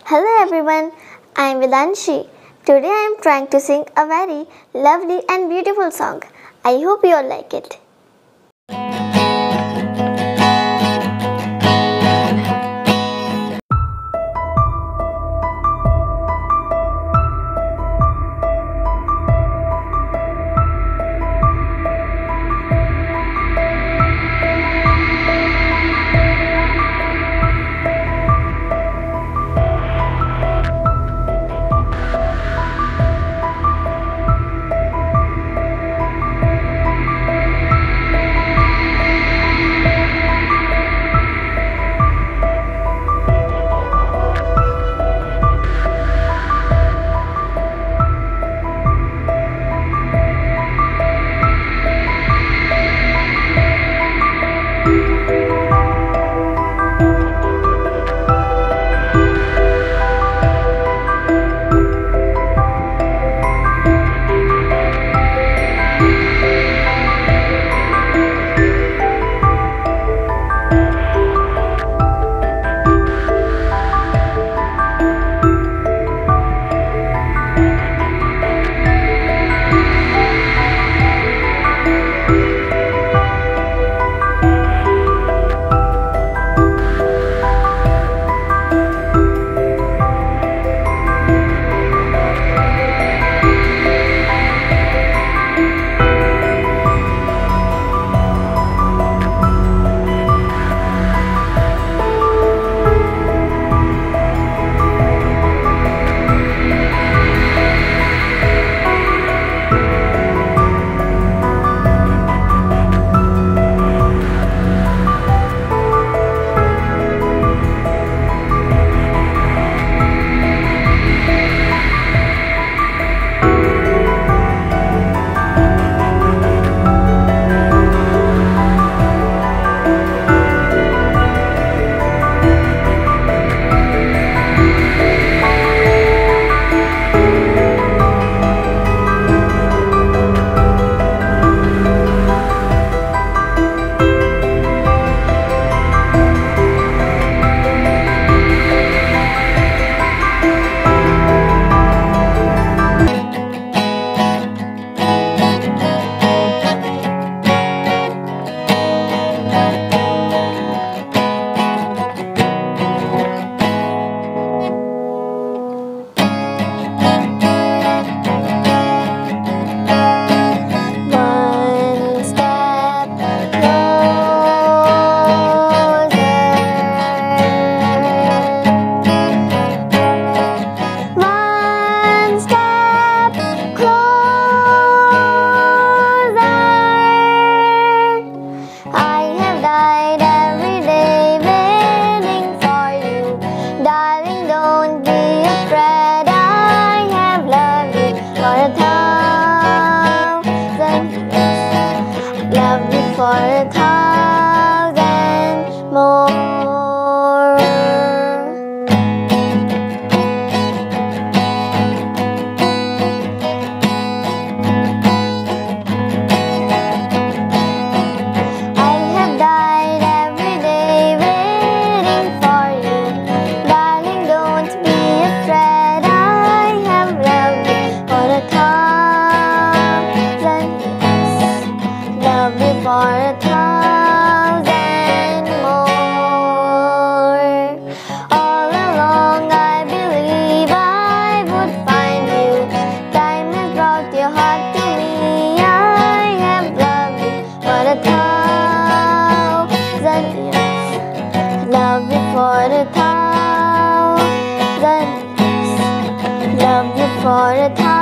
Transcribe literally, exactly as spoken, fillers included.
Hello everyone, I am Vedanshi. Today I am trying to sing a very lovely and beautiful song. I hope you all like it. For a thousand more. I have died every day waiting for you. Darling, don't be afraid. I have loved you for a thousand years. Loved you for a thousand more. All along I believe I would find you. Time has brought your heart to me. I have loved you for a thousand years. Love you for a thousand years. Love you for a thousand